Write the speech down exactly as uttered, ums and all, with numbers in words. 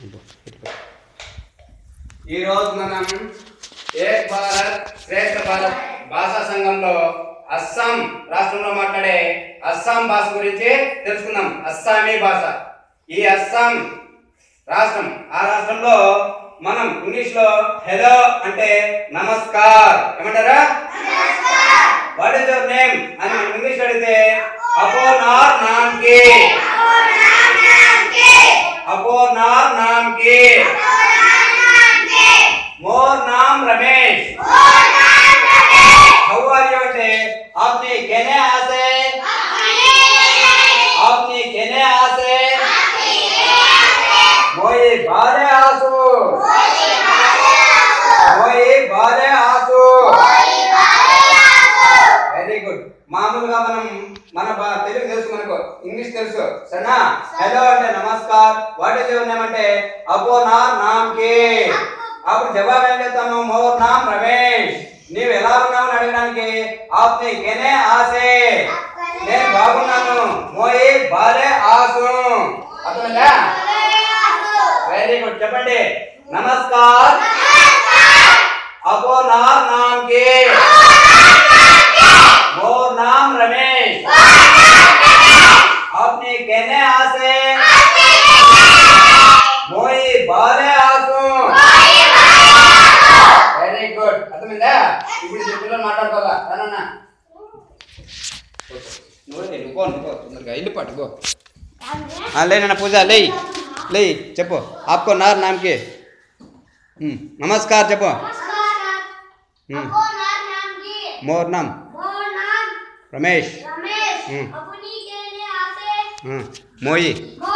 ఈ రోజు మనం ఏక్ భారత్ శ్రేష్ఠ భారత్ భాషా సంఘంలో అస్సాం రాష్ట్రంలో మాట్లాడే అస్సాం భాష గురించి తెలుసుకుందాం. అస్సామీ భాష. ఈ అస్సాం రాష్ట్రం ఆ రాష్ట్రంలో మనం ఇంగ్లీష్ లో హలో అంటే నమస్కార్ ఏమంటారా? వాట్ ఇస్ యువర్ నేమ్ అని ఇంగ్లీష్ అడిగితే అపోనార్ నామ్ కి అపోనార్ నామ్ కి मोर नाम रमेश. हाउ आर यू అంటే आपने कहने आसे आपने कहने आसे मोई बारे आसु मोई बारे आसु. Very good. మామూలుగా మనం మన తెలుగు తెలుసు, మనకు ఇంగ్లీష్ తెలుసు సరేనా. హలో అంటే నమస్కార్, వాట్ ఇస్ యువర్ నేమ్ అంటే అపోనార్ నామ్ కి. అప్పుడు జవాబు ఏం చెప్తాము? మోర్ నామ్ రమేష్. నీవు ఎలా ఉన్నావు అని అడగడానికి ఆప్ని కెనే ఆసే, నేను బాగున్నాను. మోయి బాలే ఆసు. అర్థమైందా? Very good. చెప్పండి. నమస్కార్ అపోనార్ నామ్ కి మోర్ నామ్ రమేష్ ఆప్ని కెనే ఆసే మోయి బాలే ఆసు. Very good. అర్థమైందా? ఇప్పుడు పిల్లలు మాట్లాడుకోవాలా రానన్నా? నువ్వు నువ్వు నువ్వు తొందరగా ఇల్లు పట్టుకో. లేనా పూజ లే లే చెప్పు. ఆప్కో నార్ నామ్ కి నమస్కార్ చెప్పు. మోర్ నామ్ రమేష్ మోయి